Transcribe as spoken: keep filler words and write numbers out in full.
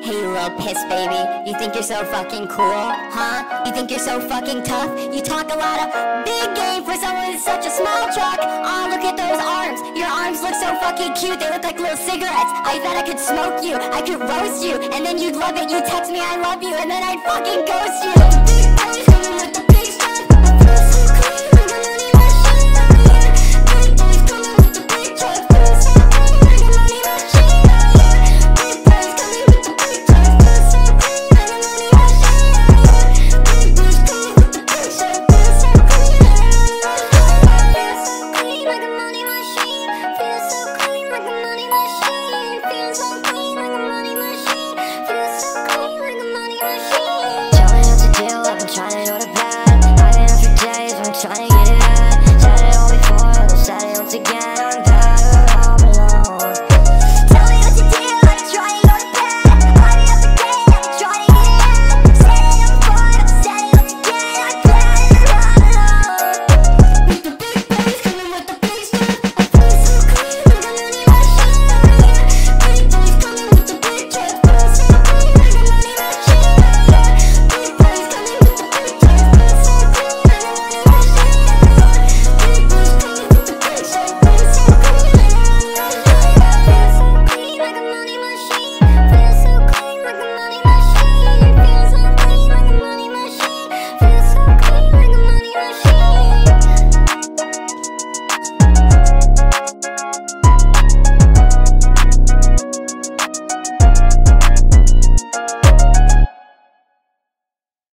Hey you little piss baby, you think you're so fucking cool, huh? You think you're so fucking tough? You talk a lot of big game for someone with such a small truck. Aw, look at those arms, your arms look so fucking cute, they look like little cigarettes. I thought I could smoke you, I could roast you, and then you'd love it, you'd text me I love you, and then I'd fucking ghost you.